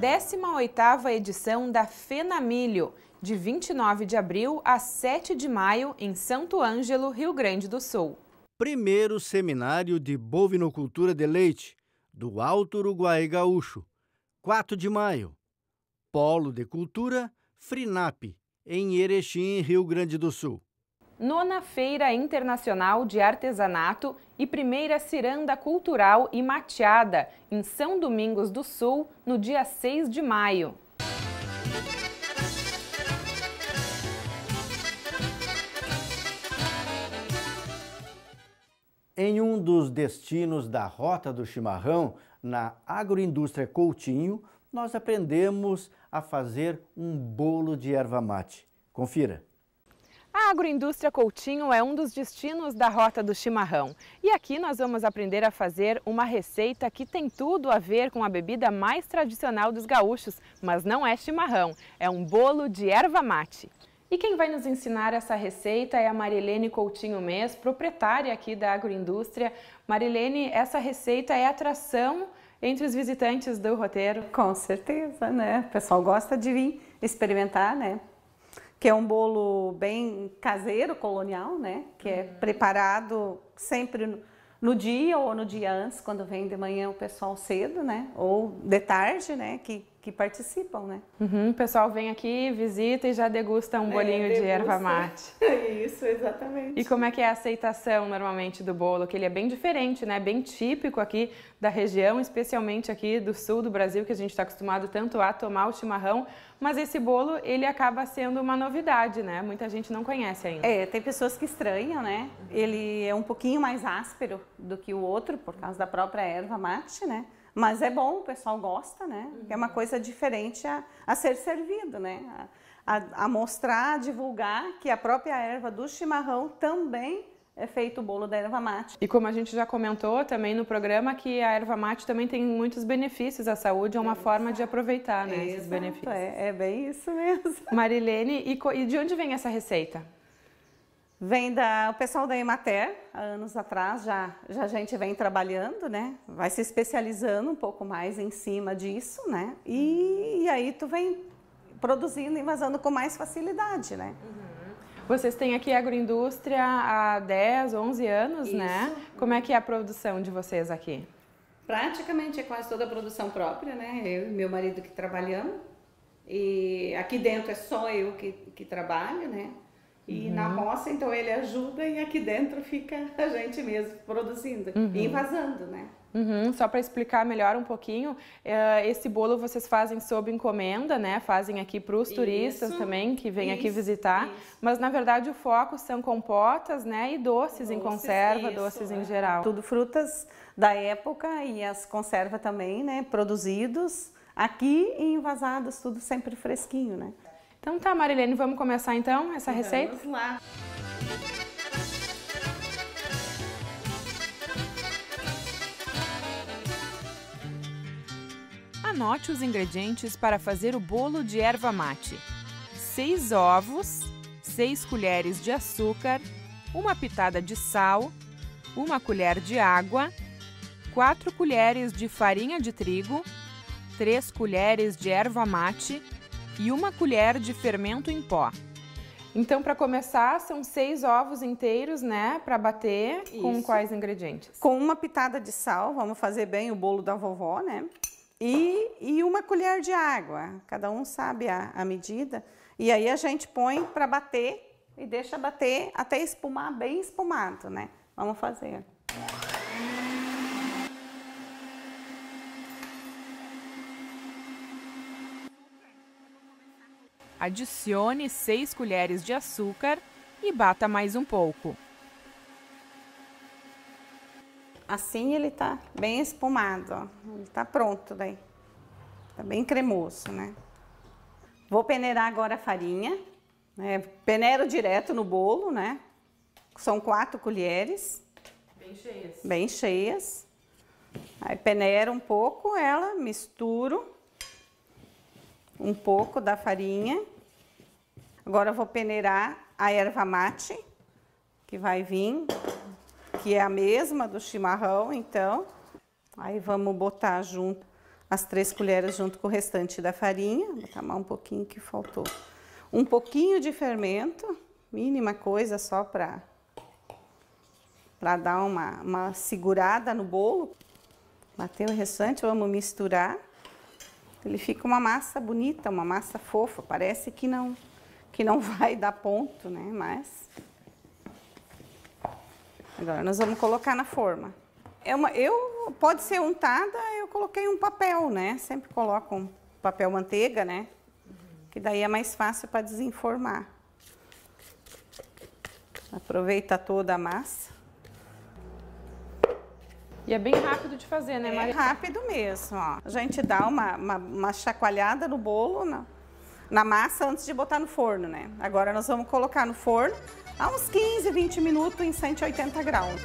18ª edição da FENAMILHO, de 29 de abril a 7 de maio, em Santo Ângelo, Rio Grande do Sul. Primeiro Seminário de Bovinocultura de Leite, do Alto Uruguai Gaúcho, 4 de maio. Polo de Cultura, FRINAP, em Erechim, Rio Grande do Sul. Nona Feira Internacional de Artesanato e primeira Ciranda Cultural e Mateada, em São Domingos do Sul, no dia 6 de maio. Em um dos destinos da Rota do Chimarrão, na Agroindústria Coutinho, nós aprendemos a fazer um bolo de erva mate. Confira! A Agroindústria Coutinho é um dos destinos da Rota do Chimarrão. E aqui nós vamos aprender a fazer uma receita que tem tudo a ver com a bebida mais tradicional dos gaúchos, mas não é chimarrão, é um bolo de erva mate. E quem vai nos ensinar essa receita é a Marilene Coutinho Mês, proprietária aqui da Agroindústria. Marilene, essa receita é atração entre os visitantes do roteiro? Com certeza, né? O pessoal gosta de vir experimentar, né? Que é um bolo bem caseiro, colonial, né? Que é preparado sempre no dia ou no dia antes, quando vem de manhã o pessoal cedo, né? Ou de tarde, né? Que participam, né? O pessoal vem aqui, visita e já degusta um bolinho de erva mate. Isso, exatamente. E como é que é a aceitação normalmente do bolo? Que ele é bem diferente, né? Bem típico aqui da região, especialmente aqui do sul do Brasil, que a gente está acostumado tanto a tomar o chimarrão. Mas esse bolo, ele acaba sendo uma novidade, né? Muita gente não conhece ainda. É, tem pessoas que estranham, né? Ele é um pouquinho mais áspero do que o outro, por causa da própria erva mate, né? Mas é bom, o pessoal gosta, né? É uma coisa diferente a ser servido, né? A mostrar, a divulgar que a própria erva do chimarrão também é feito o bolo da erva mate. E como a gente já comentou também no programa, que a erva mate também tem muitos benefícios à saúde, é uma forma de aproveitar, né, esses benefícios. É bem isso mesmo. Marilene, e de onde vem essa receita? Vem o pessoal da Emater, há anos atrás já a gente vem trabalhando, né? Vai se especializando um pouco mais em cima disso, né? E aí tu vem produzindo e vazando com mais facilidade, né? Vocês têm aqui a agroindústria há 10, 11 anos, isso, né? Como é que é a produção de vocês aqui? Praticamente é quase toda a produção própria, né? Eu e meu marido que trabalhamos. E aqui dentro é só eu que trabalho, né? E na roça, então, ele ajuda e aqui dentro fica a gente mesmo produzindo e envasando, né? Só para explicar melhor um pouquinho, esse bolo vocês fazem sob encomenda, né? Fazem aqui para os turistas também que vêm aqui visitar. Mas, na verdade, o foco são compotas, né? E doces em conserva, doces em geral. Tudo frutas da época e as conservas também, né? Produzidos aqui e envasados, tudo sempre fresquinho, né? Então tá, Marilene, vamos começar então essa receita? Vamos lá! Anote os ingredientes para fazer o bolo de erva mate: 6 ovos, 6 colheres de açúcar, uma pitada de sal, 1 colher de água, 4 colheres de farinha de trigo, 3 colheres de erva mate e 1 colher de fermento em pó. Então, para começar, são 6 ovos inteiros, né? Para bater. Isso. Com quais ingredientes? Com 1 pitada de sal, vamos fazer bem o bolo da vovó, né? E 1 colher de água, cada um sabe a medida. E aí a gente põe para bater e deixa bater até espumar, bem espumado, né? Vamos fazer. Adicione 6 colheres de açúcar e bata mais um pouco. Assim ele tá bem espumado, ó. Ele tá pronto daí. Tá bem cremoso, né? Vou peneirar agora a farinha, né? Peneiro direto no bolo, né? São 4 colheres. Bem cheias. Bem cheias. Aí peneiro um pouco ela, misturo um pouco da farinha. Agora eu vou peneirar a erva mate, que vai vir, que é a mesma do chimarrão, então. Aí vamos botar junto as 3 colheres junto com o restante da farinha. Vou botar mais um pouquinho que faltou. Um pouquinho de fermento, mínima coisa só para dar uma segurada no bolo. Bater o restante, vamos misturar. Ele fica uma massa bonita, uma massa fofa. Parece que não vai dar ponto, né? Mas agora nós vamos colocar na forma. Pode ser untada, eu coloquei um papel, né? Sempre coloco um papel manteiga, né? Que daí é mais fácil para desenformar. Aproveita toda a massa. E é bem rápido de fazer, né, Maria? É rápido mesmo, ó. A gente dá uma chacoalhada no bolo, na massa, antes de botar no forno, né? Agora nós vamos colocar no forno a uns 15, 20 minutos em 180 graus.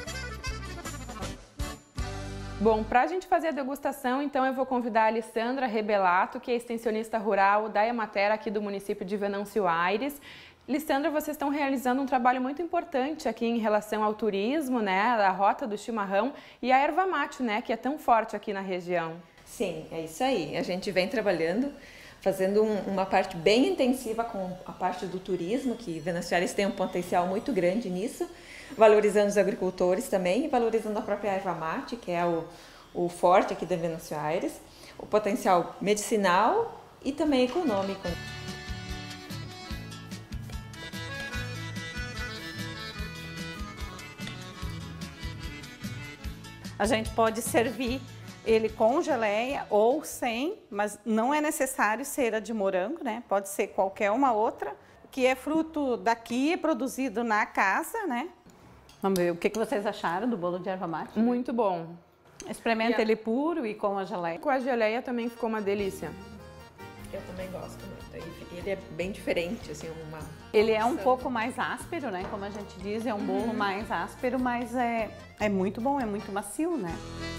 Bom, para a gente fazer a degustação, então eu vou convidar a Alessandra Rebelato, que é extensionista rural da Emater aqui do município de Venâncio Aires. Alessandra, vocês estão realizando um trabalho muito importante aqui em relação ao turismo, né, a rota do chimarrão e a erva mate, né, que é tão forte aqui na região. Sim, é isso aí. A gente vem trabalhando, fazendo uma parte bem intensiva com a parte do turismo, que Venâncio Aires tem um potencial muito grande nisso, valorizando os agricultores também e valorizando a própria erva mate, que é o forte aqui de Venâncio Aires, o potencial medicinal e também econômico. A gente pode servir ele com geleia ou sem, mas não é necessário cera de morango, né? Pode ser qualquer uma outra, que é fruto daqui, produzido na casa, né? Vamos ver o que vocês acharam do bolo de erva mate. Muito bom. Experimenta ele puro e com a geleia. Com a geleia também ficou uma delícia. Eu também gosto muito. Ele é bem diferente, assim, Ele é um pouco mais áspero, né? Como a gente diz, é um bolo mais áspero, mas é muito bom, é muito macio, né?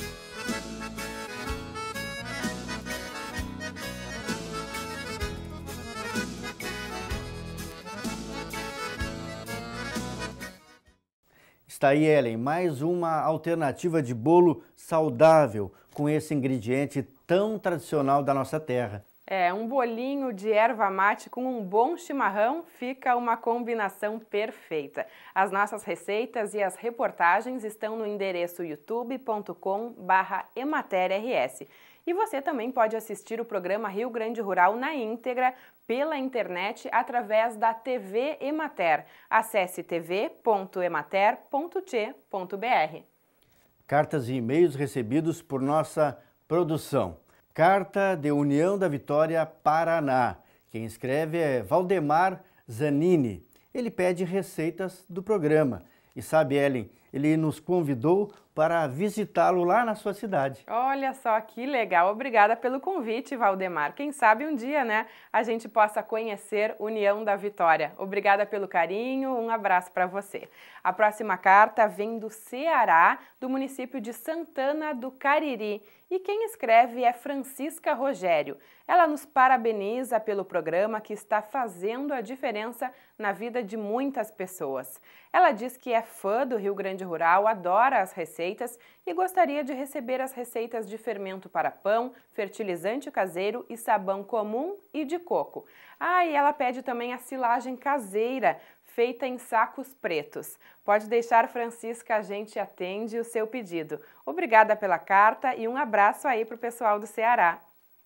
Está aí, Ellen, mais uma alternativa de bolo saudável com esse ingrediente tão tradicional da nossa terra. Um bolinho de erva mate com um bom chimarrão fica uma combinação perfeita. As nossas receitas e as reportagens estão no endereço youtube.com/ematerrs. E você também pode assistir o programa Rio Grande Rural na íntegra pela internet através da TV Emater. Acesse tv.emater.tche.br. Cartas e e-mails recebidos por nossa produção. Carta de União da Vitória, Paraná. Quem escreve é Valdemar Zanini. Ele pede receitas do programa. E sabe, Ellen, ele nos convidou para visitá-lo lá na sua cidade. Olha só que legal. Obrigada pelo convite, Valdemar. Quem sabe um dia, né, a gente possa conhecer União da Vitória. Obrigada pelo carinho, um abraço para você. A próxima carta vem do Ceará, do município de Santana do Cariri. E quem escreve é Francisca Rogério. Ela nos parabeniza pelo programa que está fazendo a diferença na vida de muitas pessoas. Ela diz que é fã do Rio Grande Rural, adora as receitas e gostaria de receber as receitas de fermento para pão, fertilizante caseiro e sabão comum e de coco. E ela pede também a silagem caseira, feita em sacos pretos. Pode deixar, Francisca, a gente atende o seu pedido. Obrigada pela carta e um abraço aí para o pessoal do Ceará.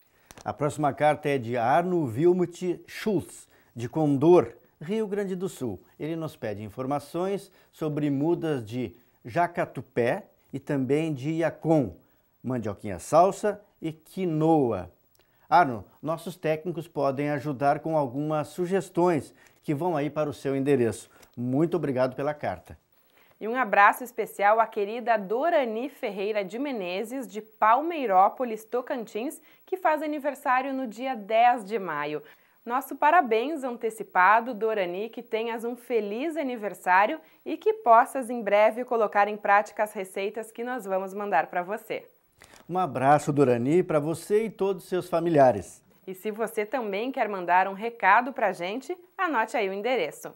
A próxima carta é de Arno Wilmut Schultz, de Condor, Rio Grande do Sul. Ele nos pede informações sobre mudas de jacatupé e também de iacom, mandioquinha salsa e quinoa. Arno, nossos técnicos podem ajudar com algumas sugestões que vão aí para o seu endereço. Muito obrigado pela carta. E um abraço especial à querida Dorani Ferreira de Menezes, de Palmeirópolis, Tocantins, que faz aniversário no dia 10 de maio. Nosso parabéns antecipado, Dorani, que tenhas um feliz aniversário e que possas em breve colocar em prática as receitas que nós vamos mandar para você. Um abraço, Dorani, para você e todos os seus familiares. E se você também quer mandar um recado para a gente, anote aí o endereço.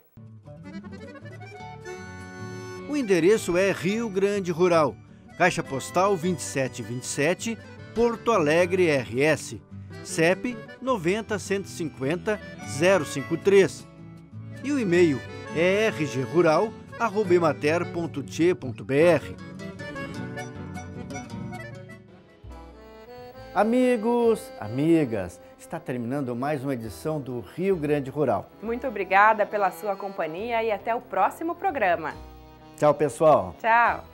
O endereço é Rio Grande Rural, Caixa Postal 2727, Porto Alegre RS, CEP 90 150 053. E o e-mail é rgrural@emater.tche.br. Amigos, amigas, está terminando mais uma edição do Rio Grande Rural. Muito obrigada pela sua companhia e até o próximo programa. Tchau, pessoal. Tchau.